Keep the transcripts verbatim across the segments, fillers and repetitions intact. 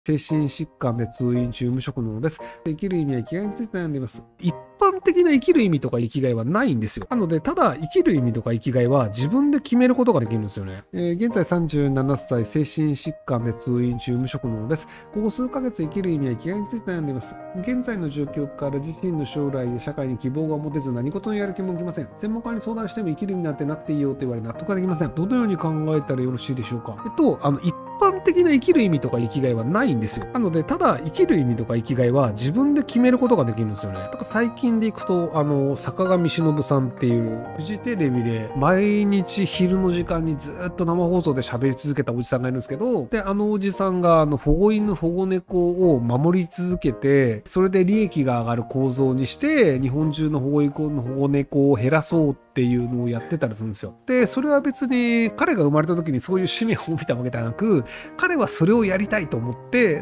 精神疾患で通院中無職ののです。生きる意味や生きがいについて悩んでいます。一般的な生きる意味とか生きがいはないんですよ。なので、ただ生きる意味とか生きがいは自分で決めることができるんですよね。えー、現在さんじゅうななさい、精神疾患で通院中無職ののです。ここ数ヶ月生きる意味や生きがいについて悩んでいます。現在の状況から自身の将来や社会に希望が持てず何事のやる気も起きません。専門家に相談しても生きる意味なんてなくていいよと言われ納得ができません。どのように考えたらよろしいでしょうか。えっと、あの、一般的な生きる意味とか生きがいはないんですよ。なので、ただ生きる意味とか生きがいは自分で決めることができるんですよね。だから最近でいくと、あの、坂上忍さんっていうフジテレビで毎日昼の時間にずっと生放送で喋り続けたおじさんがいるんですけど、で、あのおじさんがあの保護犬、保護猫を守り続けて、それで利益が上がる構造にして、日本中の保護犬の保護猫を減らそうっていうのをやってたりするんですよ。で、それは別に彼が生まれた時にそういう使命を帯びたわけではなく、彼はそれをやりたいと思って、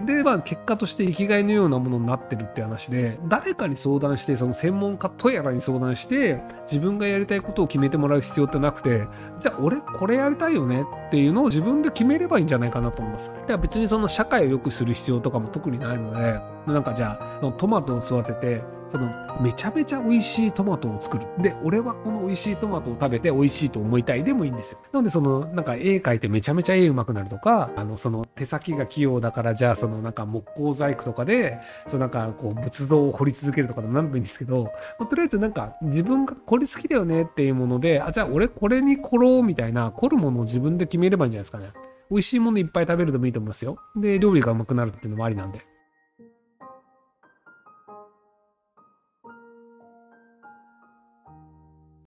で、まあ結果として生きがいのようなものになってるって話で、誰かに相談して、その専門家とやらに相談して、自分がやりたいことを決めてもらう必要ってなくて、じゃあ俺これやりたいよねっていうのを自分で決めればいいんじゃないかなと思います。だから別にその社会を良くする必要とかも特にないので、なんかじゃあ、そのトマトを育てて、そのめちゃめちゃ美味しいトマトを作る。で、俺はこの美味しいトマトを食べて美味しいと思いたいでもいいんですよ。なので、そのなんか絵描いてめちゃめちゃ絵うまくなるとか、あのその手先が器用だからじゃあそのなんか木工細工とかで、そのなんかこう仏像を彫り続けるとかでも何でもいいんですけど、まあ、とりあえずなんか自分がこれ好きだよねっていうもので、あ、じゃあ俺これに凝ろうみたいな凝るものを自分で決めればいいんじゃないですかね。美味しいものいっぱい食べるでもいいと思いますよ。で、料理がうまくなるっていうのもありなんで。